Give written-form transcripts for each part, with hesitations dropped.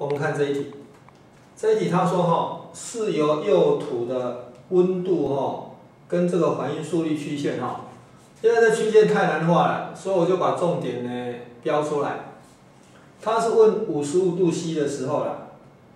我们看这一题，这一题他说是由右土的温度跟这个反应速率曲线因为这曲线太难画了，所以我就把重点呢标出来。他是问55度 C 的时候啦，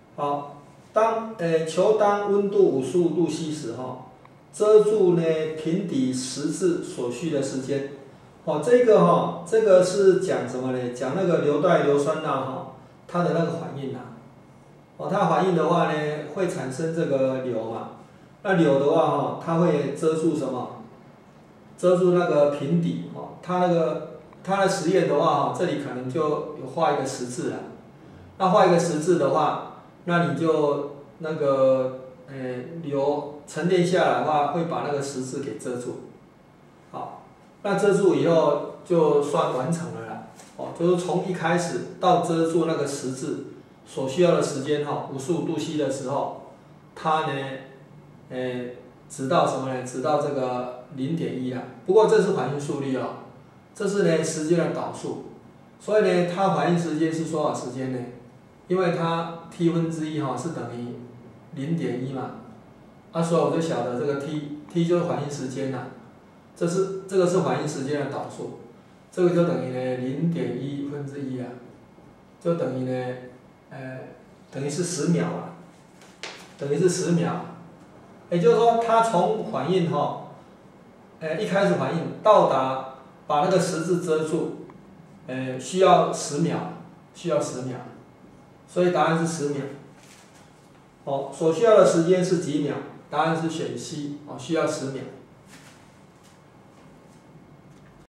求当温度55度 C 时遮住呢平底十字所需的时间。这个是讲什么呢？讲那个硫氦硫酸钠它的那个反应它反应的话呢会产生这个硫嘛，那硫的话它会遮住什么？遮住那个平底它的实验的话这里可能就有画一个十字了。那画一个十字的话，那你就那个硫沉淀下来的话，会把那个十字给遮住。好，那遮住以后就算完成了啦。就是从一开始到遮住那个十字所需要的时间55度 C 的时候，它呢直到什么呢？直到这个0.1啊。不过这是反应速率这是呢时间的导数，所以呢它反应时间是多少时间呢？因为它 t 分之一是等于0.1嘛，所以我就晓得这个 t 就是反应时间啦，这个是反应时间的导数，这个就等于呢0.1分之一啊，就等于呢等于是10秒啊，等于是10秒，也就是说它从反应一开始反应到达把那个十字遮住，需要10秒，所以答案是10秒。所需要的时间是几秒？答案是选 C，需要10秒。